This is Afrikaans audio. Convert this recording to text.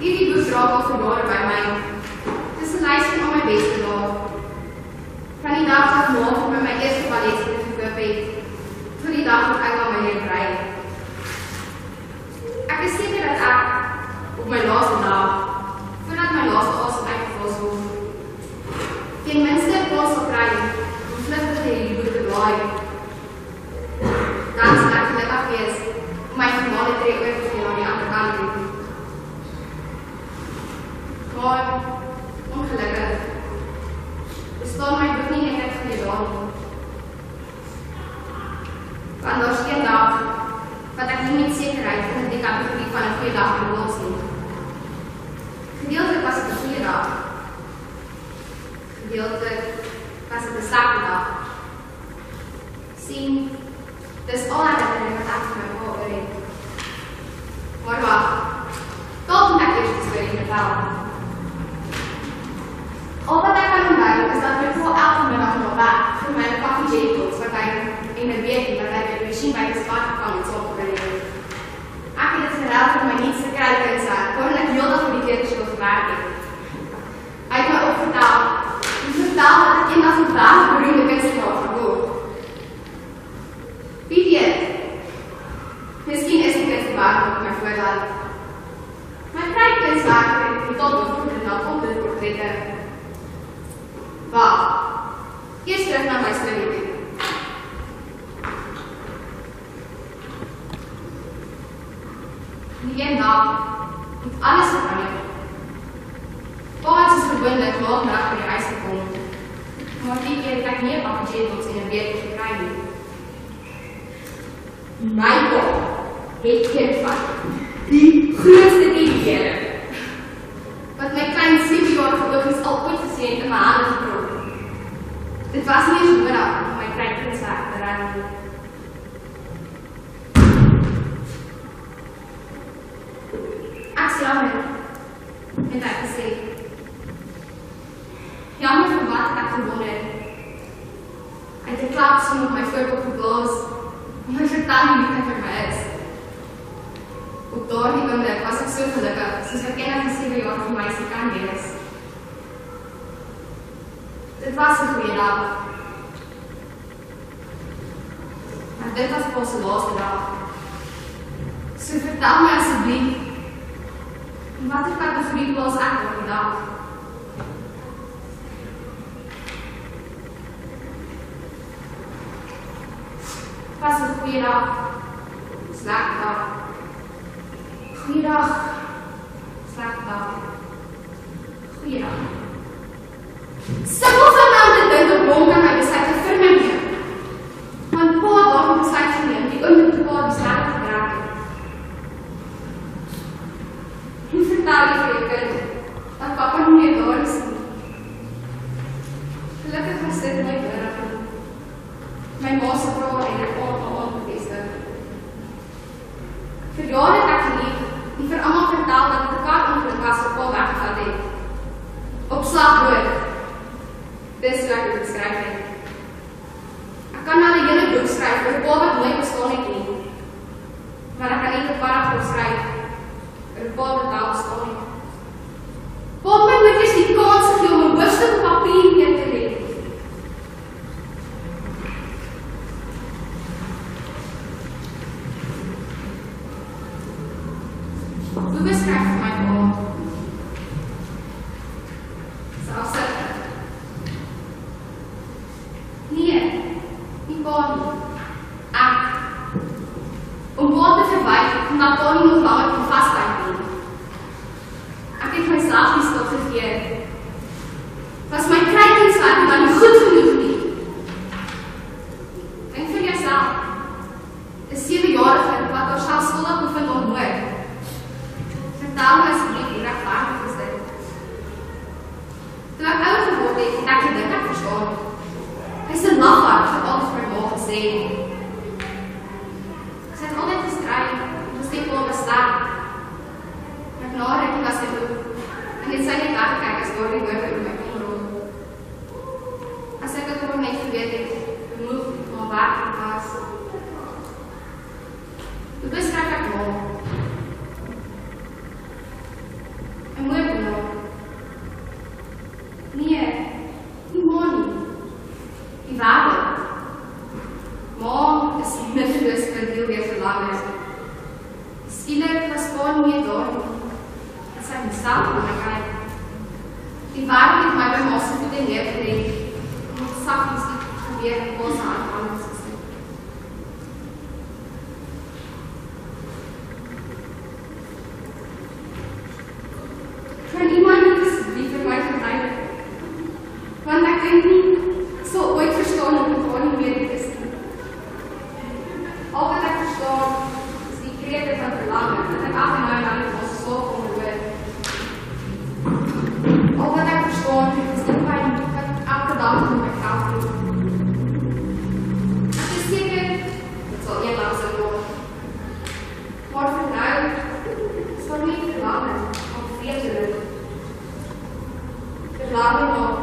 Hierdie boek dra al vir jare by my. Dis 'n lys van al my beste dae. Van die dag af na toe my eerste balletskoene gekoop het, tot die dag wat ek aan my leer brei. Ek is seker dat ek op my laaste dag, voordat my laaste asem uitgevals word, ten minste 'n kans sal kry om vlugtig hierdie boek te blaai. Dan sal ek gelukkig wees om my finale trek oor te gee aan die ander kant toe. Maar ongelukkig bestaan my boek nie net vir die dag nie. Want daar is een dag wat ek nie met sekerheid in die kategorie van 'n goeie dag kan los nie. Gedeeltelik was dit 'n goeie dag. Gedeeltelik was dit 'n slegte dag. Sien, dis al herinnering wat ek vir my pa oor het. Maar wag, dalk moet ek eers die storie vertel. Al wat ek kan onthou is dat my pa elke middag na werk vir my 'n koffie jellybeans wat hy en 'n weekie wat hy by die masjien by die spat gekom het saam geberei het. Ek het dit geruil vir my nietste kruikensaak, waarin ek heeldag vir die kleuterskool gewerk het. Hy het my ook vertel dat ek eendag 'n baie beroemde kunstenaar gaan word. Wie weet, miskien is die kunstwerk op my voorland. My kruikensaak het tot bevordering na portrette. Wag, eers terug na my storie toe. Die een dag het alles verander. Pa het soos gewoonlik laatmiddag by die huis gekom, maar die keer het ek nie 'n pakkie jellybeans en 'n weekie gekry nie. My pa het gevat die grootste diere wat my klein 7-jarige oogies al ooit gesien het in my hande gekrop. Dit was nie eens nodig om my kruikensaak te red nie. Ek is jammer, het ek gesê. Jammer vir wat het ek gewonder. Hy het 'n klapsom op my voorkop geblaas, om my vertel hoe lief hy vir my is. Op daardie oomblik was ek so gelukkig, soos wat enige 7-jarige meisie kan wees. Dit was 'n goeie dag. Maar dit was pas die laaste dag. So vertel my asseblief, in watter kategorie plaas ek op die dag? Was 'n goeie dag, slegte dag. Goeie dag, slegte dag. Goeie dag. Sukkel vanaand te dink op hom kan my besluit te verneem. Want pa wou besluit geneem, die oomblik toe pa besluit gedraag het. Hoe vertel jy vir jou kind, dat papa nie meer daar is nie? Gelukkig was dit my nodig. My ma se vrae en ek aan bevestig. Vir jare het ek gelief en vir almal vertel dat dit 'n karongeluk was wat pa weggevat het. Op slag dood. Dis hoe ek dit beskryf het. Ek kan nou 'n hele boek skryf oor 'n pa wat nooit bestaan het nie. Maar ek kan nie 'n paragraaf skryf oor 'n pa wat wel bestaan het. Pa het my nooit eens die kans gegee om 'n hoofstuk op papier neer te lê. Hoe beskryf vir my pa? Selfsugtig. Nee, nie pa nie. Ek. Om pa te verwyk, omdat pa nie nog langer kon vasbyt nie. Ek het myself die skuld gegee. Was my kruikensaak dan nie goed genoeg nie? Dink vir jouself. 'n 7-jarige wat haarself skuldig bevind aan moord. Vertel my asseblief hoe regverdig is dit. Toe ek ouer geword het, het ek gedink ek verstaan. Hy is 'n lafaard, het altyd vir my ma gesê. Sy het altyd gestry, moes die pa besluit. Maar na rukkie was sy dood, en het sy net weggekyk as daardie woorde oor my kom rol. As ek het net geweet het, bemoeg, maar waar ek was. Hoe beskryf ek ma? Skielik was Paul nie daar nie. En sy myself aan my kyk. Die waarheid het my by my se voete neergelegd. En ek sagtens gebeur en Paul se hand anders gesit. Kan iemand dit asseblief vir my verduidelik? Want ek dink nie, ek sal ooit verstaan dat ek Paul nie meer is nie. Al wat ek verstaan, is die krete van verlangen, dat ek af en nou dan in ons slaap onderhoor. Al wat ek verstaan, is die pijn wat elke dag in my kant doen. Ek is seker, dit sal een lang sal word. Maar vir nou, is daar nie verlangen, of vreemdelik. Verlangen na